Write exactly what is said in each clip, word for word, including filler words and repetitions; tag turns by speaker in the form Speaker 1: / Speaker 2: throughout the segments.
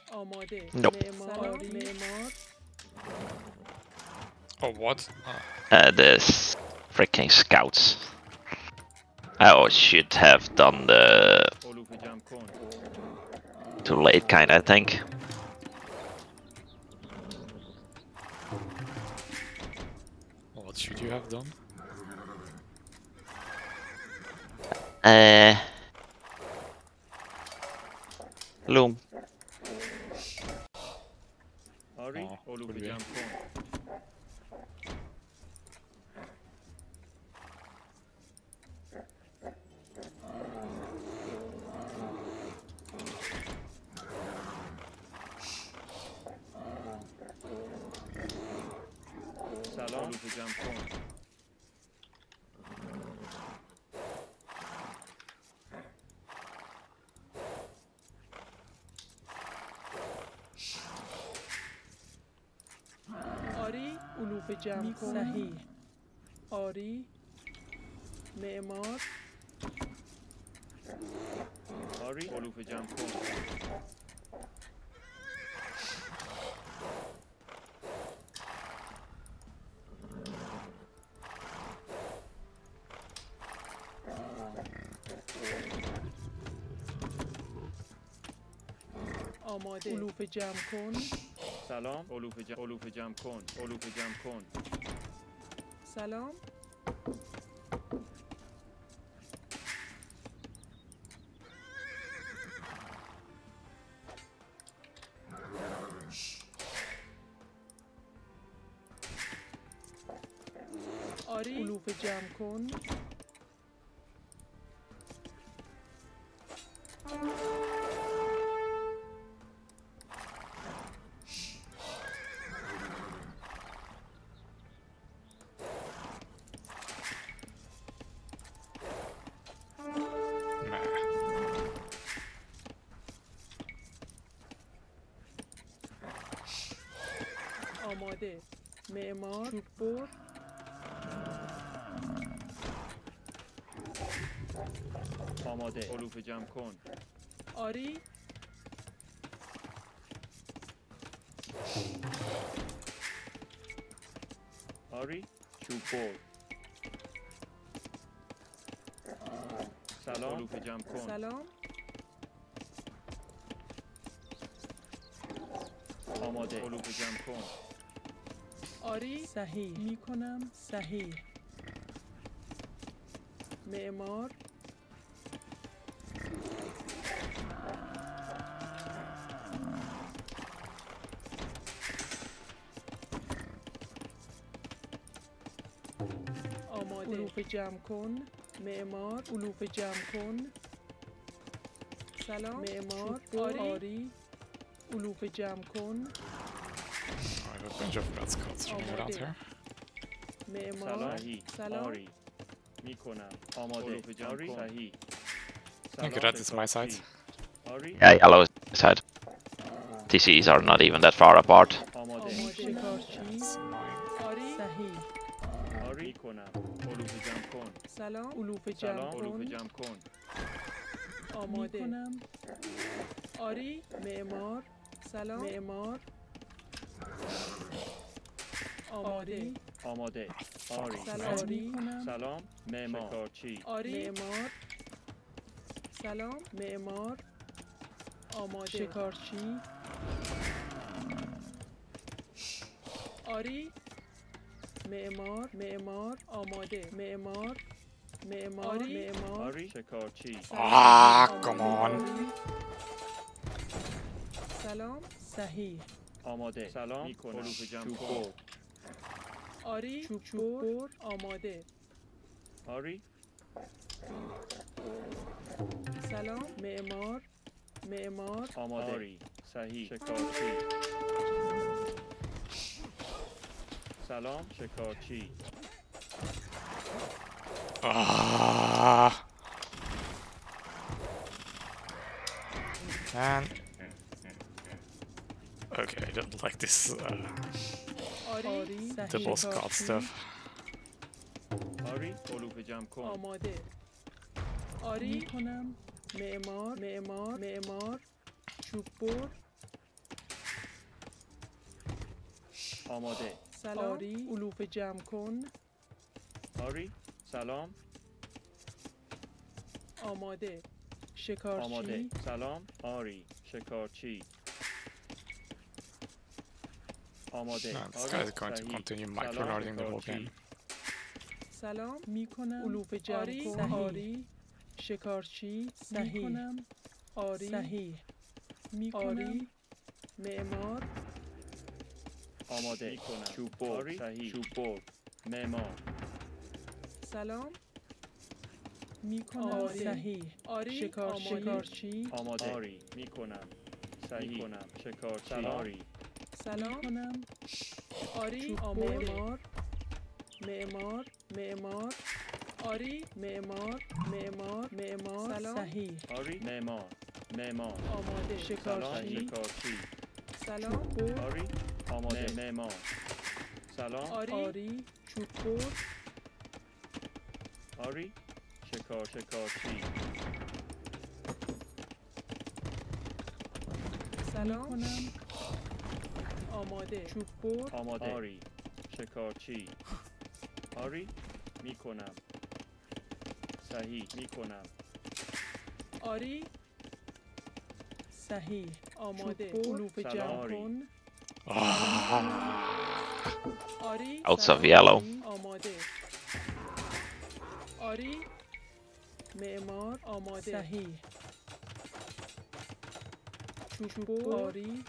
Speaker 1: Nope.
Speaker 2: Oh, what? Oh.
Speaker 1: Uh, the freaking scouts. I should have done the too late kind, I think.
Speaker 2: What should you have done?
Speaker 1: Uh, Loom.
Speaker 2: Oh, could be.
Speaker 3: سلام علوف جمع کن.
Speaker 4: آری علوف جمع کن. صحیح. آری معمار.
Speaker 3: آری علوف جمع کن.
Speaker 4: آماده. علوف جمع کن.
Speaker 3: سلام علوف جمع علوف جمع کن. علوف جمع کن.
Speaker 4: سلام. آری علوف جمع کن. آماده. معمار. چوب بر.
Speaker 3: آماده علوف جمع کن.
Speaker 4: آری
Speaker 3: آری چوب بر. سلام علوف جمع کن.
Speaker 4: سلام.
Speaker 3: آماده علوف جمع کن.
Speaker 4: آری صحیح می کنم. صحیح. معمار. آماده. علوف جمع کن. معمار. علوف جمع کن. سلام. معمار. آری. آری علوف جمع کن.
Speaker 2: I have a bunch of red scouts running around here.
Speaker 4: معمار.
Speaker 3: سلام. آری میکنم. آماده علوف جمع کن. صحیح.
Speaker 2: Okay, red is my side.
Speaker 3: آری
Speaker 1: Yeah, yellow side. T Cs are not even that far apart.
Speaker 3: آماده
Speaker 4: آماده. شکارچی.
Speaker 2: It's annoying.
Speaker 4: آری صحیح.
Speaker 3: آری میکنم. علوف جمع کن.
Speaker 4: سلام. علوف جمع
Speaker 3: سلام علوف
Speaker 4: کن.
Speaker 3: جمع کن.
Speaker 4: آماده کنم. آری معمار. سلام. معمار. آماده.
Speaker 3: آماده آری
Speaker 4: سلام. آری کنم.
Speaker 3: سلام معمار شکارچی.
Speaker 4: آری معمار. سلام. معمار. آماده. شکارچی. آری معمار. معمار. آماده. معمار. معمار. معمار.
Speaker 3: آری شکارچی.
Speaker 2: Ah, come on.
Speaker 4: سلام. صحیح.
Speaker 3: آماده سلام میکنم. علوف جمع کن.
Speaker 4: آری چوب بر. آماده.
Speaker 3: آری
Speaker 4: سلام. معمار. معمار.
Speaker 3: آماده آری صحیح. شکارچی. سلام شکارچی.
Speaker 2: Ah. Man. Okay, I don't like this uh,
Speaker 4: آری
Speaker 2: double scout stuff.
Speaker 3: آری علوف جمع کن.
Speaker 4: آماده. آری کنم. معمار. معمار. معمار. چوب بر.
Speaker 3: آماده.
Speaker 4: سلام آری علوف جمع کن.
Speaker 3: آری سلام.
Speaker 4: آماده شکارچی.
Speaker 3: آماده. سلام آری شکارچی. آماده.
Speaker 2: No, this
Speaker 3: آری
Speaker 2: guy is going to
Speaker 3: صحیح.
Speaker 2: continue
Speaker 3: سلام
Speaker 2: microlarding the whole
Speaker 3: شکارچی.
Speaker 2: game.
Speaker 4: سلام میکنم علوف جمع
Speaker 5: آری،
Speaker 4: کن.
Speaker 5: صحیح.
Speaker 4: آری شکارچی
Speaker 5: صحیح.
Speaker 4: میکنم. آری
Speaker 5: صحیح.
Speaker 4: میکنم. آری معمار.
Speaker 3: آماده.
Speaker 4: میکنم.
Speaker 3: چوب بر.
Speaker 4: آری.
Speaker 3: صحیح. چوب بر. معمار.
Speaker 4: سلام میکنم.
Speaker 5: آری.
Speaker 4: صحیح. آری
Speaker 5: شکارچی.
Speaker 4: شکارچی.
Speaker 3: آماده. آری میکنم. صحیح. میکنم. شکارچی. آری.
Speaker 4: سلام
Speaker 5: میکنم.
Speaker 4: آری معمار. معمار معمار. آری معمار معمار معمار. سلام
Speaker 5: صحیح.
Speaker 3: آری معمار. معمار.
Speaker 4: آماده
Speaker 3: سلام
Speaker 4: شکارچی.
Speaker 3: شکارچی.
Speaker 4: سلام
Speaker 3: آری آماده. معمار. سلام
Speaker 4: آری آری چوب بر.
Speaker 3: آری شکار شکارچی.
Speaker 4: سلام کنم. آماده چوب بر.
Speaker 3: آماده. آری شکارچی. آری میکنم. صحیح میکنم.
Speaker 4: آری
Speaker 5: صحیح.
Speaker 4: آماده
Speaker 5: چوب بر.
Speaker 4: علوف
Speaker 3: سلام.
Speaker 4: جمع
Speaker 3: آری.
Speaker 4: کن. آری
Speaker 1: Lots
Speaker 4: سلام.
Speaker 1: of yellow.
Speaker 4: آری. آماده. آری معمار. آماده
Speaker 5: صحیح.
Speaker 4: چوب بر. آری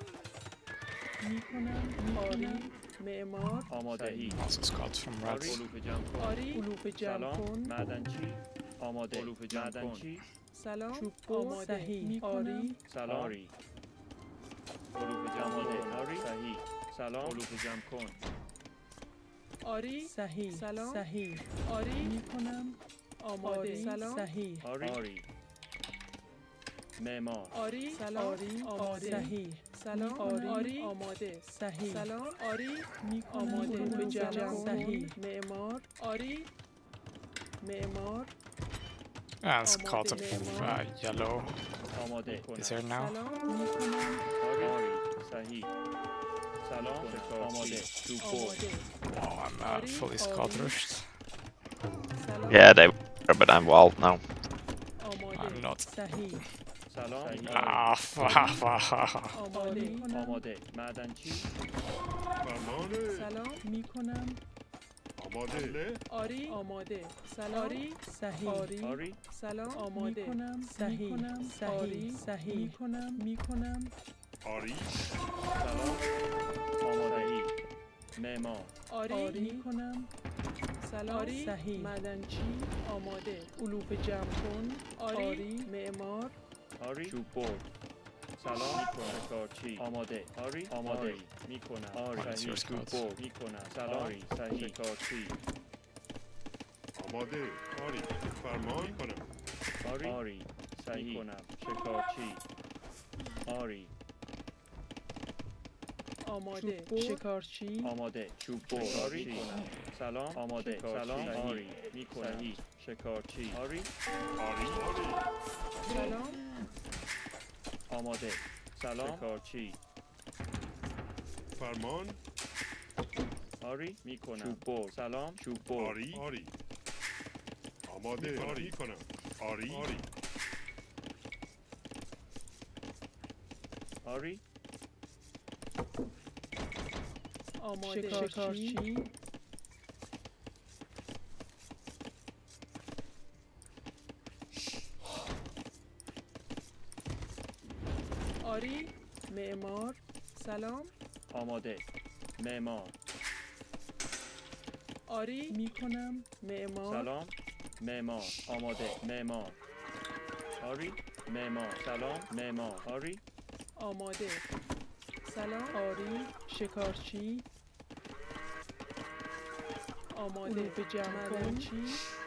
Speaker 4: میکنم. آری معمار.
Speaker 3: آماده.
Speaker 2: He also scouts from
Speaker 3: آری
Speaker 2: reds.
Speaker 3: علوف جمع کن.
Speaker 4: آری علوف جمع
Speaker 3: سلام
Speaker 4: کن.
Speaker 3: معدنچی. آماده. علوف جمع کن. معدنچی.
Speaker 4: سلام
Speaker 5: چوب بر.
Speaker 4: آماده
Speaker 5: صحیح.
Speaker 4: میکنم.
Speaker 5: آری.
Speaker 3: سلام آری علوف جمع کن. آری صحیح. سلام علوف جمع کن.
Speaker 4: آری
Speaker 5: صحیح.
Speaker 4: سلام.
Speaker 5: صحیح.
Speaker 4: آری
Speaker 5: میکنم.
Speaker 4: آماده
Speaker 5: آری.
Speaker 4: سلام.
Speaker 5: صحیح.
Speaker 3: آری آری معمار.
Speaker 4: آری سلام.
Speaker 5: آری.
Speaker 4: آماده
Speaker 5: صحیح.
Speaker 4: سلام.
Speaker 5: آری.
Speaker 4: آری آماده
Speaker 5: صحیح.
Speaker 4: سلام. آری
Speaker 5: میکنم.
Speaker 4: آماده
Speaker 5: میکنم.
Speaker 4: به جمع
Speaker 5: سلام.
Speaker 4: کن.
Speaker 5: صحیح.
Speaker 4: معمار. آری معمار.
Speaker 2: And scout of uh, yellow
Speaker 3: آماده
Speaker 2: is here now.
Speaker 4: سلام میکنم.
Speaker 3: آری آری صحیح. سلام آماده. چوب بر.
Speaker 4: آماده
Speaker 2: Oh, I'm uh, fully scout rushed.
Speaker 4: سلام.
Speaker 1: Yeah, they were, but I'm walled now.
Speaker 4: آماده
Speaker 2: I'm not.
Speaker 5: صحیح.
Speaker 3: سلام صحیح.
Speaker 2: Ah, fuck.
Speaker 4: آماده
Speaker 3: آماده. معدنچی.
Speaker 4: سلام
Speaker 5: میکنم.
Speaker 6: آماده.
Speaker 4: آری آماده سلام. آری
Speaker 5: صحیح.
Speaker 4: آری
Speaker 3: آری
Speaker 4: سلام آماده
Speaker 5: میکنم. صحیح.
Speaker 4: میکنم.
Speaker 5: صحیح.
Speaker 4: آری
Speaker 5: صحیح.
Speaker 4: میکنم میکنم.
Speaker 6: آری.
Speaker 3: سلام آماده. معمار.
Speaker 4: آری
Speaker 5: آری.
Speaker 4: میکنم. سلام. آری
Speaker 5: صحیح.
Speaker 4: معدنچی. آماده علوف جمع کن. آری,
Speaker 5: آری.
Speaker 4: معمار.
Speaker 3: آری چوب بر. سلام میکنم. شکارچی. آماده. آری آماده. میکنم. آری
Speaker 2: What's
Speaker 3: صحیح.
Speaker 2: your
Speaker 3: چوب
Speaker 2: scouts?
Speaker 3: بر. میکنم. سلام آری صحیح. شکارچی.
Speaker 6: آماده. آری. فرمان کنم.
Speaker 3: آری آری صحیح کنم. شکارچی. آری
Speaker 4: آماده
Speaker 5: چوب بر.
Speaker 4: شکارچی.
Speaker 3: آماده. چوب بر. آری کنم. سلام آماده. سلام آری میکنم. صحیح. شکارچی. آری
Speaker 6: آری. آری.
Speaker 4: سلام.
Speaker 3: آماده. سلام شکارچی.
Speaker 6: فرمان.
Speaker 3: آری میکنم. چوب بر. سلام چوب بر.
Speaker 6: آری. آری. آماده. آری کنم. آری. آری.
Speaker 3: آری
Speaker 4: آماده
Speaker 5: شکارچی.
Speaker 4: شکارچی. آری معمار. سلام.
Speaker 3: آماده. معمار.
Speaker 4: آری
Speaker 5: میکنم.
Speaker 4: معمار.
Speaker 3: سلام معمار. آماده. معمار. آری معمار. سلام معمار. آری
Speaker 4: آماده سلام. آری شکارچی. آماده به جمع کن. چی؟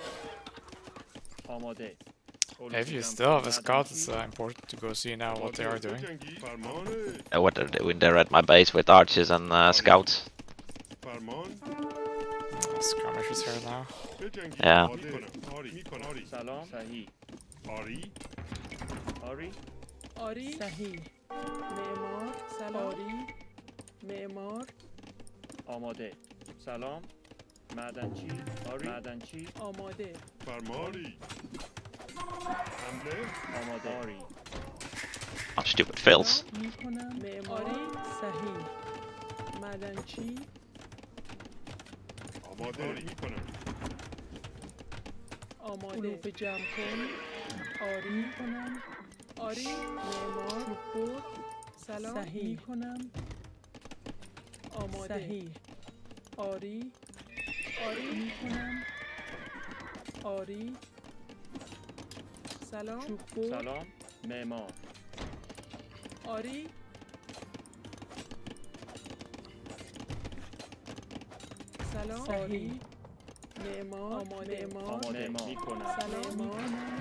Speaker 3: آماده.
Speaker 2: If you still have a scout, it's uh, important to go see now what they are doing.
Speaker 6: فرمان.
Speaker 1: Uh, what they're doing there at my base with archers and uh, scouts.
Speaker 6: فرمان.
Speaker 2: Skirmish is here now.
Speaker 6: بجنگی.
Speaker 1: Yeah.
Speaker 6: آماده کنم. آری. میکنم. آری.
Speaker 3: سلام صحیح.
Speaker 6: آری.
Speaker 3: آری
Speaker 4: آری
Speaker 5: صحیح.
Speaker 4: معمار. سلام. آری معمار.
Speaker 3: آماده. سلام. معدنچی. آری. معدنچی.
Speaker 4: آماده.
Speaker 6: فرماری. حمله.
Speaker 3: آماده. آری.
Speaker 1: Oh, stupid fails.
Speaker 4: میکنم. معماری صحیح. معدنچی.
Speaker 6: آماده میکنم.
Speaker 4: آماده. علوف جمع کن. آری میکنم. آری. معمار. چوب. سلام. صحیح میکنم. آماده. صحیح. آری. آری میکنم. آری. سلام. چوب.
Speaker 3: سلام. معمار.
Speaker 4: آری. سلام. آری. معمار. آماده. معمار.
Speaker 3: آماده میکنم.
Speaker 4: سلام. میکنم.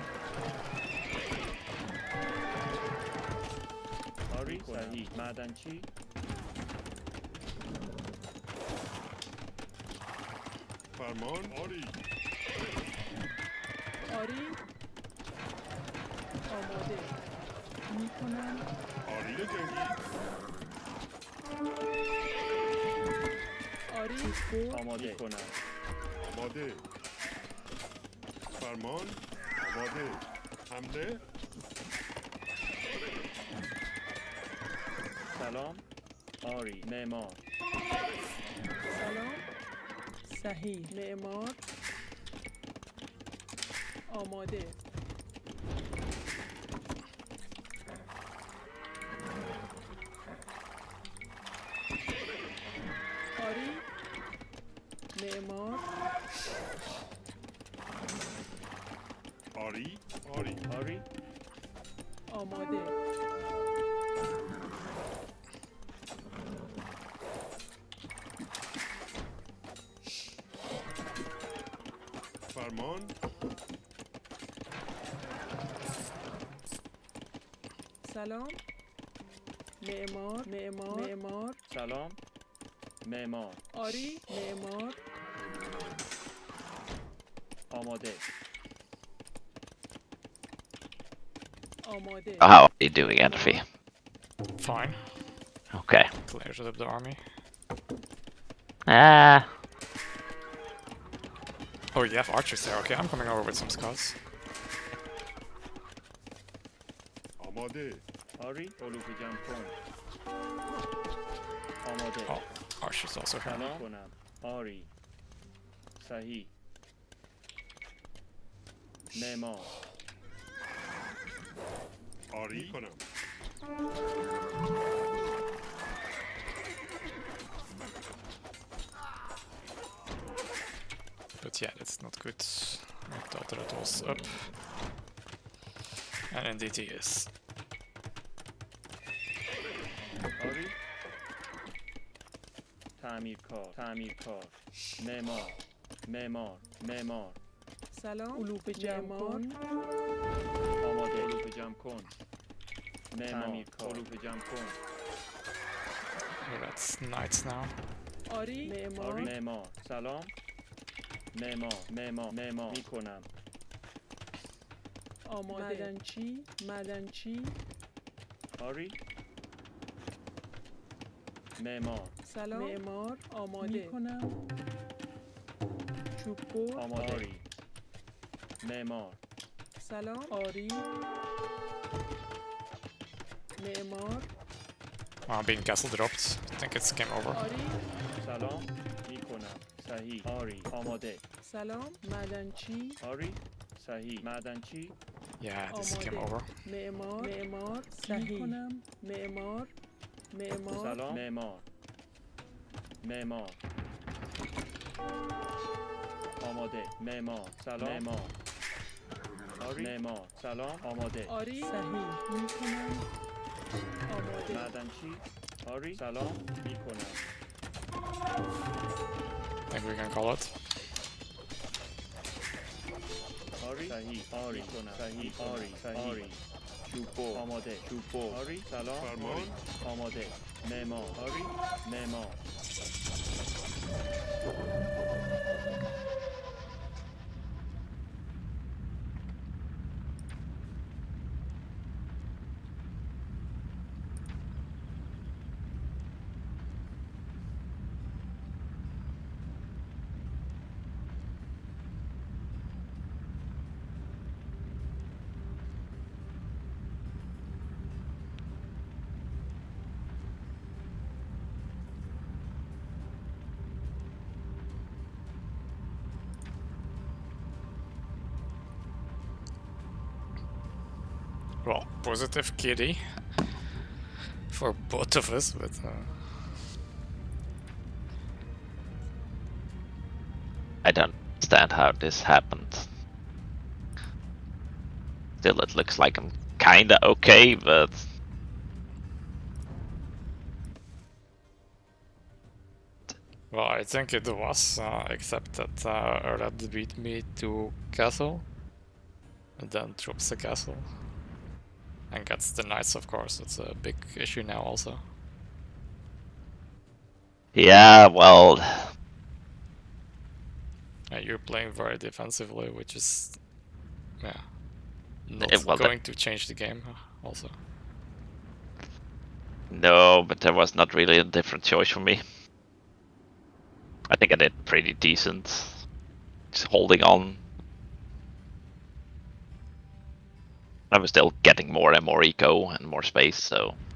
Speaker 3: آری. صحیح. معدنچی.
Speaker 6: فرمان. آری.
Speaker 4: آری. آماده. میکنم.
Speaker 6: آری جنگی.
Speaker 4: آری. چوب.
Speaker 3: آماده کنم.
Speaker 6: آماده. فرمان. آماده. حمله.
Speaker 3: سلام. آری. معمار.
Speaker 4: سلام. صحیح. معمار. آماده. آری. معمار.
Speaker 6: آری. آری.
Speaker 3: آری.
Speaker 4: آماده.
Speaker 6: فرمان.
Speaker 4: سلام. معمار. معمار. معمار.
Speaker 3: سلام. معمار.
Speaker 4: آری. معمار.
Speaker 3: آماده.
Speaker 4: آماده.
Speaker 1: How are you doing, Enfi?
Speaker 2: Fine.
Speaker 1: Okay.
Speaker 2: Clears up the army.
Speaker 1: Ah.
Speaker 2: Oh, you have archers there. Okay, I'm coming over with some scouts.
Speaker 6: آماده.
Speaker 3: آری. علوف جمع کن. آماده.
Speaker 2: Oh, archers also here.
Speaker 3: سلام کنم. آری. صحیح. معمار.
Speaker 6: آری کنم.
Speaker 2: But yeah, that's not good. I thought that it was up. And indeed he is.
Speaker 3: آری. تعمیرکار. تعمیرکار. معمار. معمار. معمار.
Speaker 4: سلام. علوف جمع کن.
Speaker 3: آماده. علوف جمع کن. معمار. علوف جمع کن.
Speaker 2: Oh, that's knights now.
Speaker 4: آری. معمار.
Speaker 3: آری. معمار. سلام. معمار. معمار. معمار میکنم.
Speaker 4: آماده. معدنچی. معدنچی.
Speaker 3: آری. معمار.
Speaker 4: سلام. معمار. آماده. میکنم. چوب.
Speaker 3: آماده. آری. معمار.
Speaker 4: سلام. آری. معمار.
Speaker 2: Wow, being castle dropped. I think it's game over.
Speaker 4: آری.
Speaker 3: سلام میکنم. صحیح. آری. آماده.
Speaker 4: سلام. معدنچی.
Speaker 3: آری. صحیح. معدنچی.
Speaker 2: Yeah, this is game
Speaker 4: آماده.
Speaker 2: over.
Speaker 4: معمار. معمار. صحیح. کنم. معمار. معمار.
Speaker 3: سلام. معمار. معمار. آماده. معمار. سلام. معمار. آری. معمار. سلام. آماده.
Speaker 4: آری. صحیح. میکنم. آماده.
Speaker 3: معدنچی. آری. سلام میکنم.
Speaker 2: I think we can call it.
Speaker 3: آری. صحیح. آری کنم. صحیح. آری. صحیح. آری. چوب. آماده. چوب. آری. سلام.
Speaker 6: فرمان.
Speaker 3: آماده. معمار. آری. معمار.
Speaker 2: Well, positive kitty for both of us, but uh,
Speaker 1: I don't understand how this happened. Still, it looks like I'm kinda okay, but
Speaker 2: well, I think it was, uh, except that uh, Red beat me to castle, and then drops the castle, and gets the knights. Of course, it's a big issue now also.
Speaker 1: yeah, well,
Speaker 2: Uh, you're playing very defensively, which is, yeah, not
Speaker 1: Eh, well, that-
Speaker 2: going to change the game. uh, Also,
Speaker 1: no, but there was not really a different choice for me. I think I did pretty decent. Just holding on. I was still getting more and more eco and more space, so